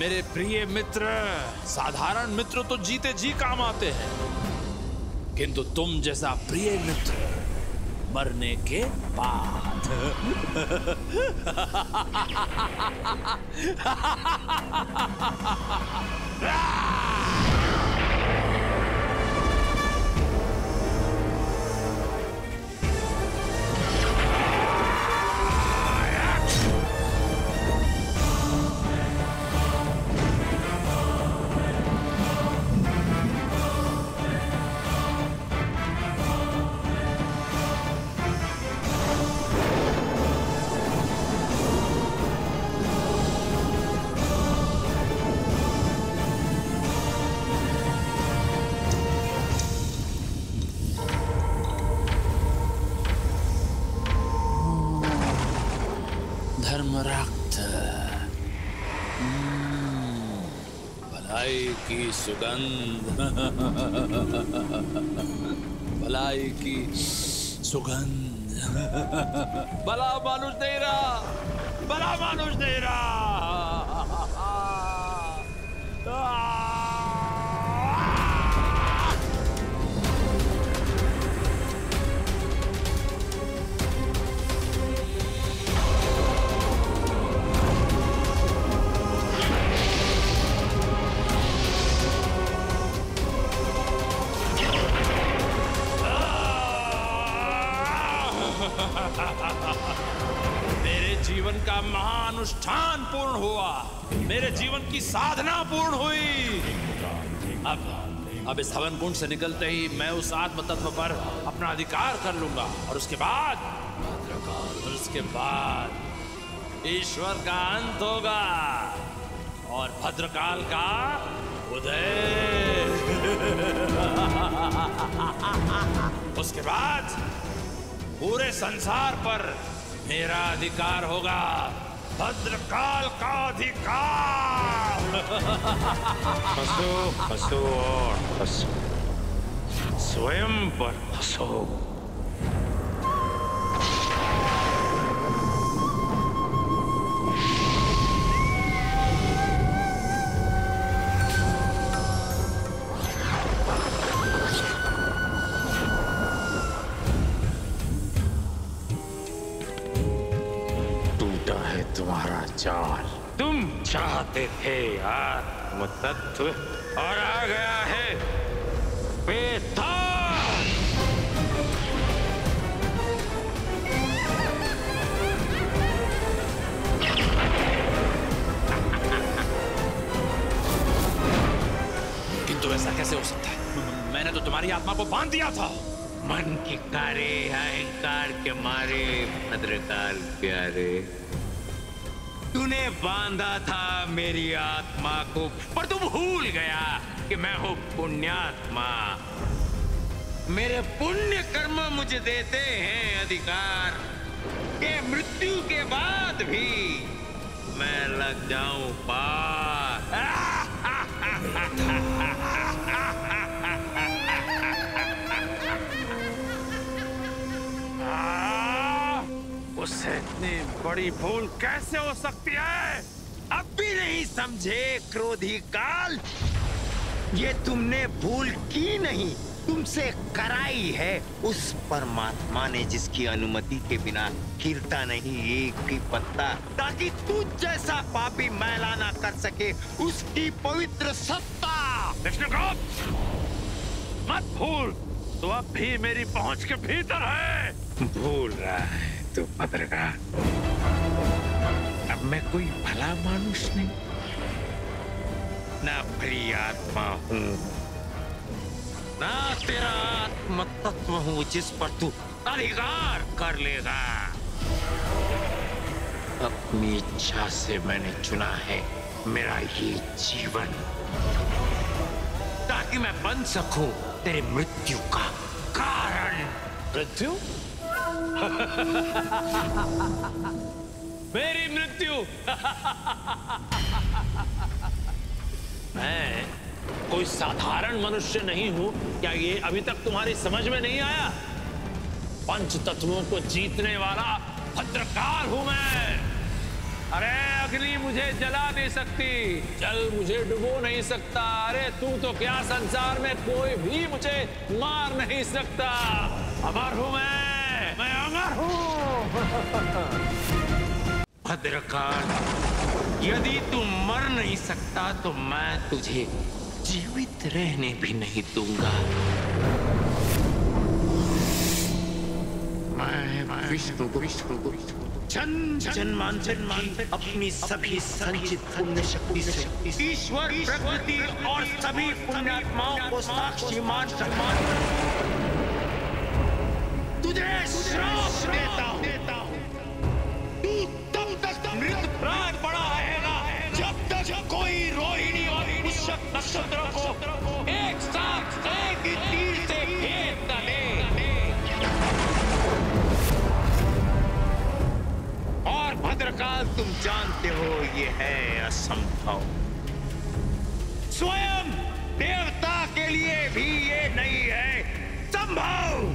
मेरे प्रिय मित्र, साधारण मित्र तो जीते जी काम आते हैं, किंतु तुम जैसा प्रिय मित्र मरने के बाद। भलाई की सुगंध, भलाई की सुगंध। भला मानुष नहीं रहा, भला मानुष नहीं रहा। मेरे जीवन का महानुष्ठान पूर्ण हुआ, मेरे जीवन की साधना पूर्ण हुई। अब इस हवन कुंड से निकलते ही मैं उस आत्म तत्व पर अपना अधिकार कर लूंगा, और उसके बाद ईश्वर का अंत होगा और भद्रकाल का उदय। उसके बाद पूरे संसार पर मेरा अधिकार होगा, भद्रकाल का अधिकार। हंसो, हंसो और हंसो, स्वयं पर हंसो। तुम्हारा चाल, तुम चाहते थे आत्म तत्व, और आ गया है बेताल। किंतु ऐसा कैसे हो सकता है? मैंने तो तुम्हारी आत्मा को बांध दिया था। मन की कारे अहंकार के मारे भद्रकाल प्यारे, तूने बांधा था मेरी आत्मा को, पर तू भूल गया कि मैं हूं पुण्यात्मा। मेरे पुण्य कर्म मुझे देते हैं अधिकार कि मृत्यु के बाद भी मैं लग जाऊं पार। उससे इतनी बड़ी भूल कैसे हो सकती है? अब भी नहीं समझे क्रोधी काल? ये तुमने भूल की नहीं, तुमसे कराई है उस परमात्मा ने जिसकी अनुमति के बिना गिरता नहीं एक भी पत्ता, ताकि तू जैसा पापी मैला ना कर सके उसकी पवित्र सत्ता। विष्णुगुप्त, मत भूल, तो अब भी मेरी पहुंच के भीतर है। भूल रहा है तो भद्रकाल, अब मैं कोई भला मानुष नहीं, ना भली आत्मा हूँ, ना तेरा आत्म तत्व हूँ जिस पर तू अधिकार कर लेगा। अपनी इच्छा से मैंने चुना है मेरा ये जीवन, ताकि मैं बन सकूं तेरे मृत्यु का कारण। मृत्यु? मेरी मृत्यु? मैं कोई साधारण मनुष्य नहीं हूं क्या? ये अभी तक तुम्हारी समझ में नहीं आया? पंच तत्वों को जीतने वाला भद्रकाल हूं मैं। अरे अग्नि मुझे जला नहीं सकती, जल मुझे डुबो नहीं सकता, अरे तू तो क्या संसार में कोई भी मुझे मार नहीं सकता। अमर हूं मैं अमर हूं। भद्रकाल, यदि तू मर नहीं सकता तो मैं तुझे जीवित रहने भी नहीं दूंगा। मैं विष्णु जन्मांतर अपनी सभी संचित पुण्य शक्ति से ईश्वर, प्रकृति और सभी पुण्यात्माओं को साक्षी मान तुझे श्राप देता हूँ। तू तब तक मृत प्राण पड़ा रहेगा जब तक कोई रोहिणी और पुष्यक नक्षत्रों को एक साथ एक ही तीर से भेद न दे। और भद्रकाल, तुम जानते हो ये है असंभव। स्वयं देवता के लिए भी ये नहीं है संभव।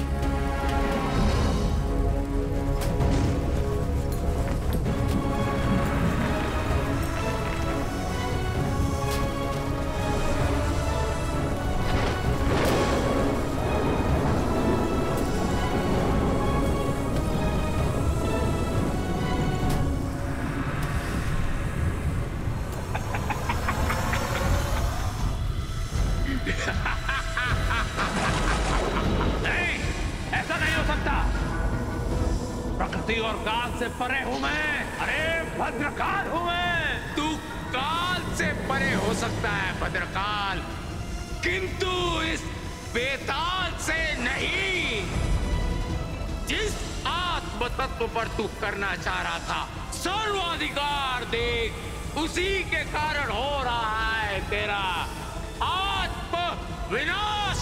और काल से परे हूं मैं। अरे भद्रकाल हूं मैं। तू काल से परे हो सकता है भद्रकाल, किंतु इस बेताल से नहीं। जिस आत्म तत्व पर तू करना चाह रहा था सर्वाधिकार, देख उसी के कारण हो रहा है तेरा आत्म विनाश।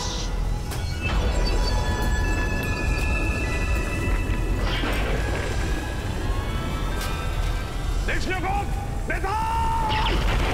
विष्णुगुप्त बेताल!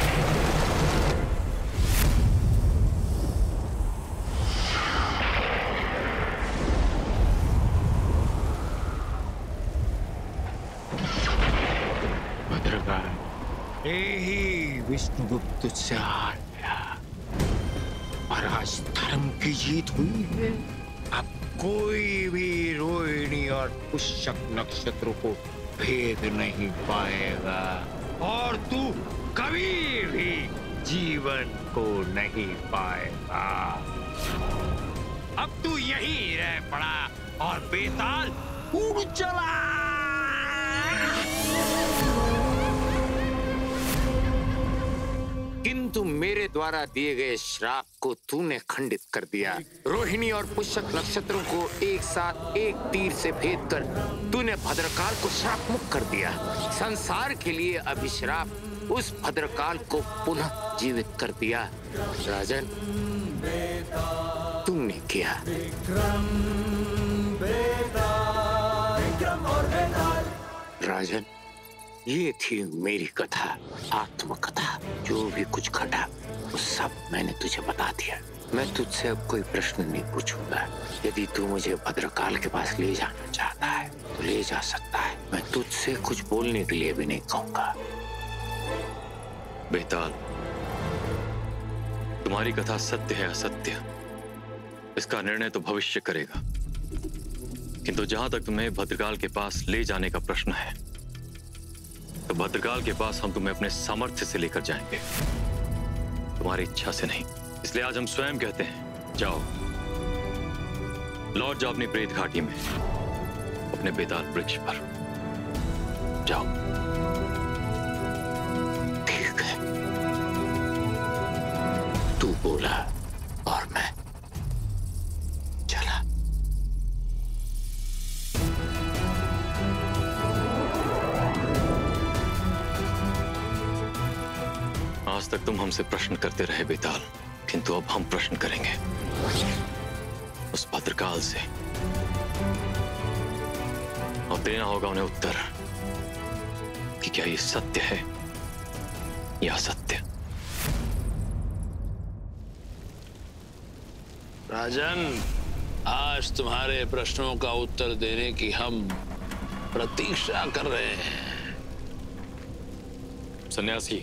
भद्रकाल, यही विष्णुगुप्त तुझसे हार गया और आज धर्म की जीत हुई है। अब कोई भी रोहिणी और पुष्यक नक्षत्रों को भेद नहीं पाएगा और तू कभी भी जीवन को नहीं पाएगा। अब तू यहीं रह पड़ा और बेताल उड़ चला। किंतु मेरे द्वारा दिए गए श्राप को तूने खंडित कर दिया। रोहिणी और पुष्यक नक्षत्रों को एक साथ एक तीर से भेद कर तूने भद्रकाल को श्राप मुक्त कर दिया। संसार के लिए अभिश्राप उस भद्रकाल को पुनः जीवित कर दिया। राजन, तुमने किया। राजन, ये थी मेरी कथा, आत्मकथा। जो भी कुछ घटा वो सब मैंने तुझे बता दिया। मैं तुझसे अब कोई प्रश्न नहीं पूछूंगा। यदि तू मुझे भद्रकाल के पास ले जाना चाहता है तो ले जा सकता है। मैं तुझसे कुछ बोलने के लिए भी नहीं कहूंगा। बेताल, तुम्हारी कथा सत्य है असत्य, इसका निर्णय तो भविष्य करेगा। किंतु जहां तक तुम्हें भद्रकाल के पास ले जाने का प्रश्न है, तो भद्रकाल के पास हम तुम्हें अपने सामर्थ्य से लेकर जाएंगे, तुम्हारी इच्छा से नहीं। इसलिए आज हम स्वयं कहते हैं, जाओ, लौट जाओ अपनी प्रेत घाटी में, अपने बेताल वृक्ष पर जाओ। ठीक है, तू बोला और मैं चला। आज तक तुम हमसे प्रश्न करते रहे बेताल, किंतु अब हम प्रश्न करेंगे उस भद्रकाल से, और देना होगा उन्हें उत्तर कि क्या ये सत्य है या असत्य। राजन, आज तुम्हारे प्रश्नों का उत्तर देने की हम प्रतीक्षा कर रहे हैं। सन्यासी।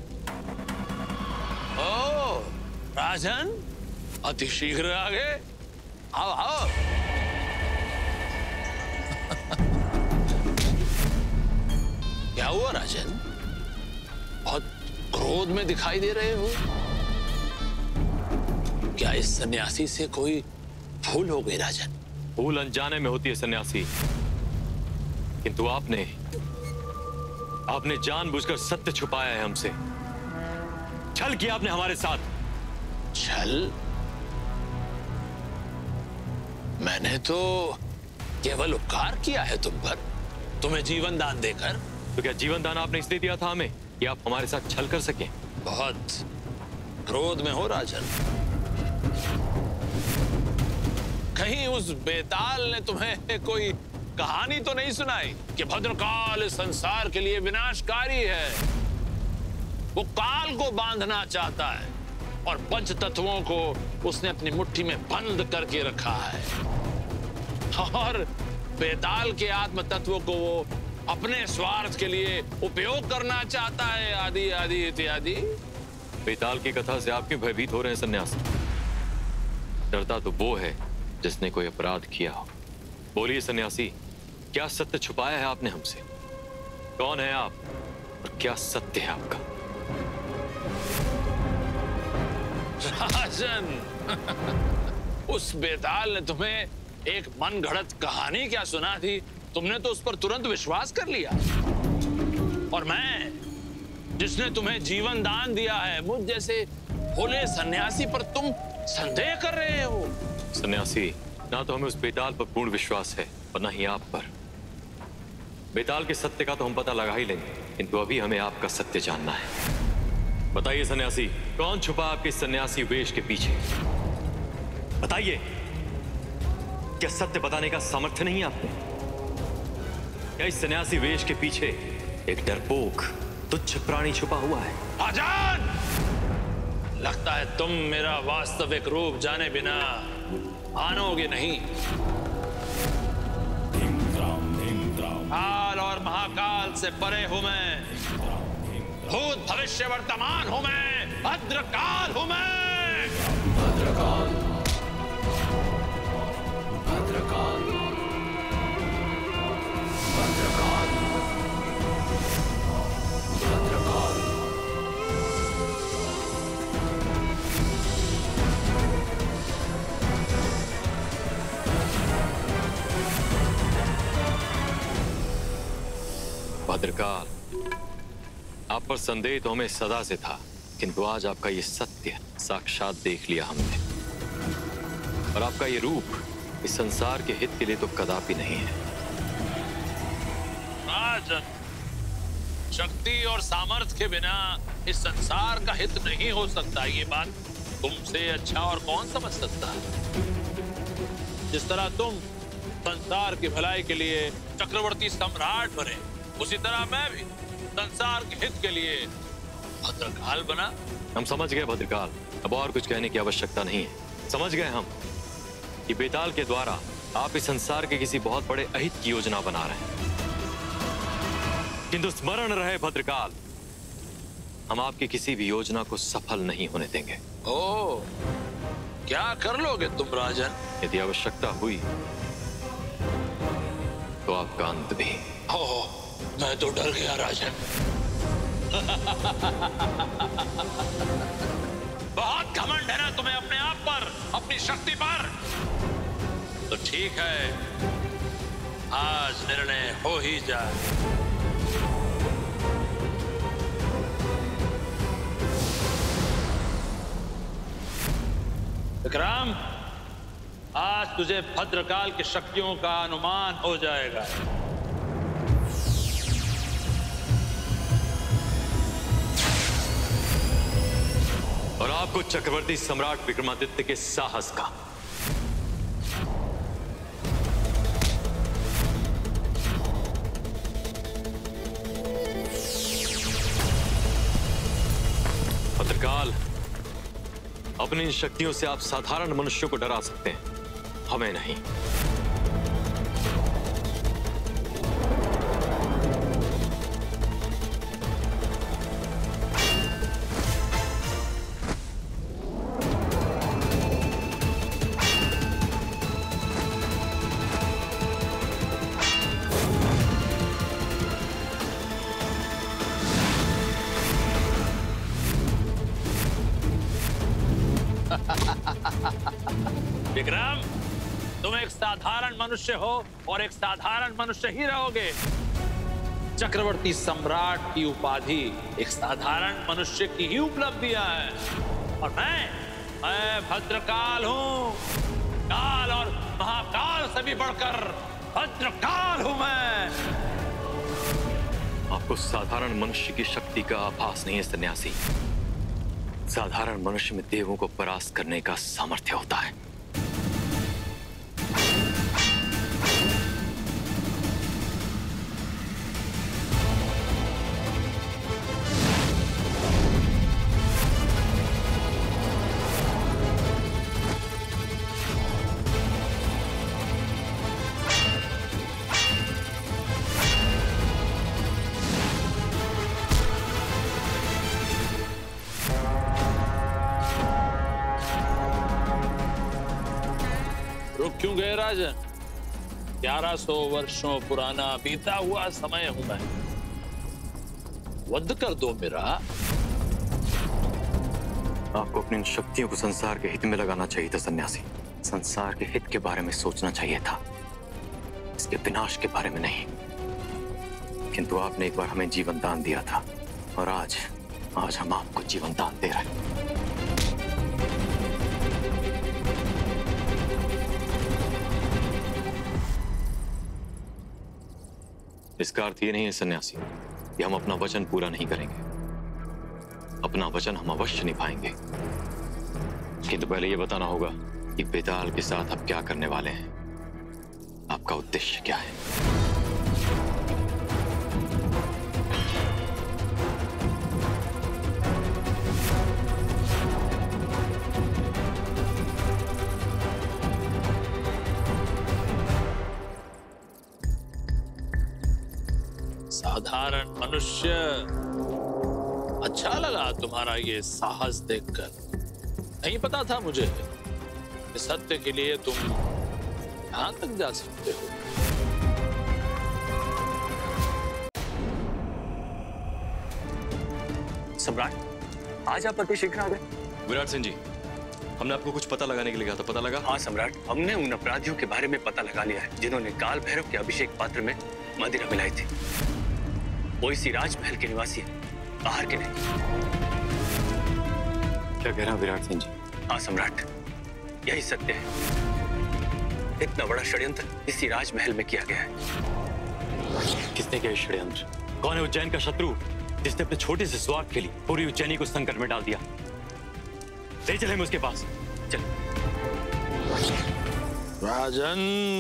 ओ राजन, अति शीघ्र आ गए। आओ आओ। क्या हुआ राजन? बहुत क्रोध में दिखाई दे रहे हो। क्या इस सन्यासी से कोई भूल हो गई राजन? भूल अनजाने में होती है सन्यासी, किंतु आपने जानबूझकर सत्य छुपाया है हमसे। छल किया आपने हमारे साथ। छल? मैंने तो केवल उपकार किया है तुम पर, तुम्हें जीवन दान देकर। तो क्या जीवन दान आपने इसलिए दिया था हमें कि आप हमारे साथ छल कर सकें? बहुत क्रोध में हो राजन। कहीं उस बेताल ने तुम्हें कोई कहानी तो नहीं सुनाई कि भद्रकाल इस संसार के लिए विनाशकारी है? वो काल को बांधना चाहता है और पंच तत्वों को उसने अपनी मुट्ठी में बंद करके रखा है, और बेताल के आत्म तत्वों को वो अपने स्वार्थ के लिए उपयोग करना चाहता है, आदि आदि इत्यादि। बेताल की कथा से आप क्यों भयभीत हो रहे हैं सन्यासी? डरता तो वो है जिसने कोई अपराध किया हो। बोलिए सन्यासी, क्या सत्य छुपाया है आपने हमसे? कौन है आप और क्या सत्य है आपका? राजन, उस बेताल ने तुम्हें एक मन घड़त कहानी क्या सुना थी? तुमने तो उस पर तुरंत विश्वास कर लिया। और मैं, जिसने तुम्हें जीवन दान दिया है, मुझ जैसे भोले सन्यासी पर तुम संदेह कर रहे हो? सन्यासी, ना तो हमें उस बेताल पर पूर्ण विश्वास है और ना ही आप पर। बेताल के सत्य का तो हम पता लगा ही लेंगे, किंतु अभी हमें आपका सत्य जानना है। बताइए सन्यासी, कौन छुपा आपके सन्यासी वेश के पीछे? बताइए, क्या सत्य बताने का सामर्थ्य नहीं है आपको? क्या इस सन्यासी वेश के पीछे एक डरपोक तुच्छ प्राणी छुपा हुआ है? आजान! लगता है तुम मेरा वास्तविक रूप जाने बिना मानोगे नहीं। काल और महाकाल से परे हूं मैं, भूत भविष्य वर्तमान हूं मैं, भद्रकाल हूं मैं। भद्रकाल, भद्रकाल, भद्रकाल, भद्रकाल। भद्रकाल, आप पर संदेह तो हमें सदा से था, किंतु आज आपका ये सत्य साक्षात देख लिया हमने। और आपका ये रूप इस संसार के हित के लिए तो कदापि नहीं है। राजन, शक्ति और सामर्थ्य के बिना इस संसार का हित नहीं हो सकता। ये बात तुमसे अच्छा और कौन समझ सकता है? जिस तरह तुम संसार की भलाई के लिए चक्रवर्ती सम्राट बने, उसी तरह मैं भी संसार के हित के लिए भद्रकाल बना। हम समझ गए भद्रकाल, अब और कुछ कहने की आवश्यकता नहीं है। समझ गए हम कि बेताल के द्वारा आप इस संसार के किसी बहुत बड़े अहित की योजना बना रहे हैं, किंतु स्मरण रहे भद्रकाल, हम आपकी किसी भी योजना को सफल नहीं होने देंगे। ओ, क्या कर लोगे तुम राजन? यदि आवश्यकता हुई तो आपका अंत भी। ओ, मैं तो डर गया राजन। बहुत घमंड है ना तुम्हें अपने आप पर, अपनी शक्ति पर। तो ठीक है, आज निर्णय हो ही जाए। विक्रम, आज तुझे भद्रकाल की शक्तियों का अनुमान हो जाएगा। और आपको चक्रवर्ती सम्राट विक्रमादित्य के साहस का। भद्रकाल, अपनी इन शक्तियों से आप साधारण मनुष्यों को डरा सकते हैं, हमें नहीं। विक्रम, तुम एक साधारण मनुष्य हो और एक साधारण मनुष्य ही रहोगे। चक्रवर्ती सम्राट की उपाधि एक साधारण मनुष्य की ही उपलब्धियां है। और मैं भद्रकाल हूं। काल और महाकाल से भी बढ़कर भद्रकाल हूं मैं। आपको साधारण मनुष्य की शक्ति का आभास नहीं है सन्यासी। साधारण मनुष्य में देवों को परास्त करने का सामर्थ्य होता है। क्यों गए राजन? 1100 वर्षों पुराना बीता हुआ समय हूं मैं। वध कर दो मेरा। आपको अपनी इन शक्तियों को संसार के हित में लगाना चाहिए था सन्यासी। संसार के हित के बारे में सोचना चाहिए था, इसके विनाश के बारे में नहीं। किंतु आपने एक बार हमें जीवन दान दिया था और आज हम आपको जीवन दान दे रहे हैं। इसका अर्थ ये नहीं है सन्यासी कि हम अपना वचन पूरा नहीं करेंगे। अपना वचन हम अवश्य निभाएंगे, किंतु पहले ये बताना होगा कि बेताल के साथ आप क्या करने वाले हैं। आपका उद्देश्य क्या है? साधारण मनुष्य, अच्छा लगा तुम्हारा ये साहस देखकर। नहीं पता था मुझे कि सत्य के लिए तुम यहां तक जा सकते हो। सम्राट, आज आप अति शीघ्र आ गए। विराट सिंह जी, हमने आपको कुछ पता लगाने के लिए कहा था, पता लगा? हाँ सम्राट, हमने उन अपराधियों के बारे में पता लगा लिया है जिन्होंने काल भैरव के अभिषेक पात्र में मदिरा मिलाई थी। वो इसी राजमहल के निवासी है, बाहर के नहीं। क्या कह रहे हैं विराट सिंह जी? हाँ सम्राट, यही सत्य है। इतना बड़ा षड्यंत्र इसी राजमहल में किया गया है। किसने किया षड्यंत्र? कौन है उज्जैन का शत्रु जिसने अपने छोटे से स्वार्थ के लिए पूरी उज्जैनी को संकट में डाल दिया? ले चलें उसके पास। चल राजन,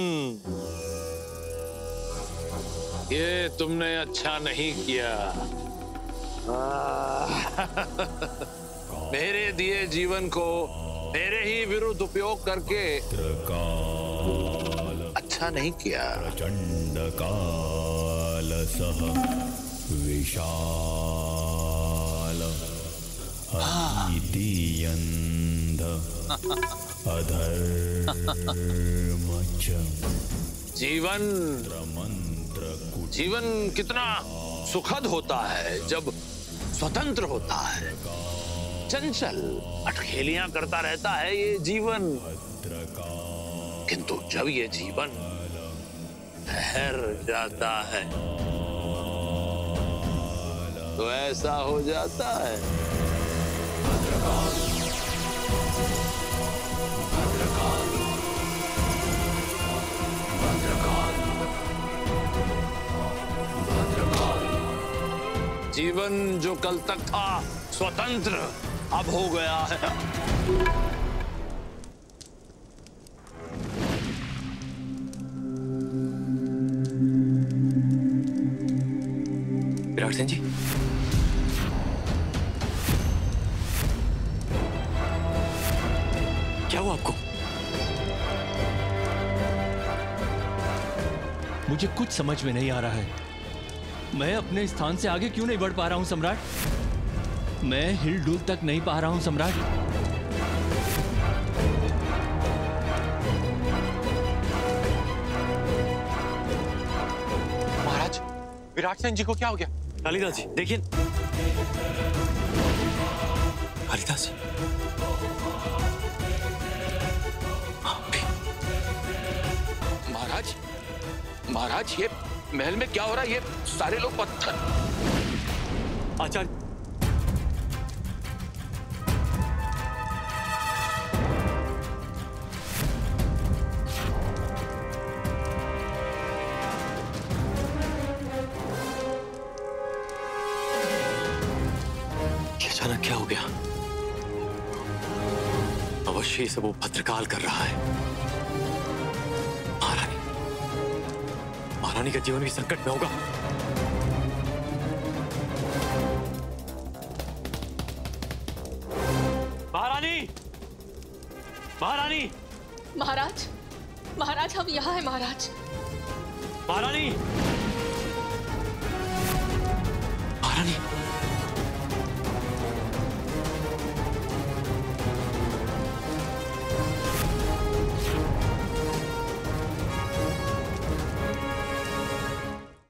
ये तुमने अच्छा नहीं किया। मेरे दिए जीवन को मेरे ही विरुद्ध उपयोग करके अच्छा नहीं किया। प्रचंड काल सह विशाल अधीयंध अधर्म जीवन कितना सुखद होता है जब स्वतंत्र होता है। चंचल अटखेलियां करता रहता है ये जीवन, किंतु जब ये जीवन ठहर जाता है तो ऐसा हो जाता है। जीवन जो कल तक था स्वतंत्र, अब हो गया है। विराट सिंह जी, क्या हुआ आपको? मुझे कुछ समझ में नहीं आ रहा है। मैं अपने स्थान से आगे क्यों नहीं बढ़ पा रहा हूं सम्राट? मैं हिल डुल तक नहीं पा रहा हूं सम्राट। महाराज, विराट सिंह जी को क्या हो गया? कालिदास जी देखिए। कालिदास जी, महाराज, ये महल में क्या हो रहा है? ये सारे लोग पत्थर। आचार्य, अचानक क्या हो गया? अवश्य इसे वो भद्रकाल कर रहा है। महारानी का जीवन भी संकट में होगा। महारानी, महाराज, महाराज हम यहाँ हैं महाराज। महारानी।